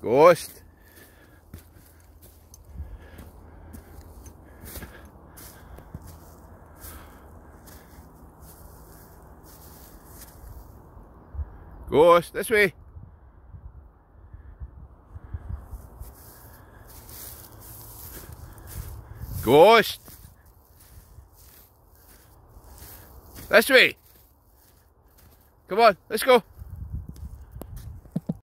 Ghost. Ghost, this way. Ghost. This way. Come on, let's go.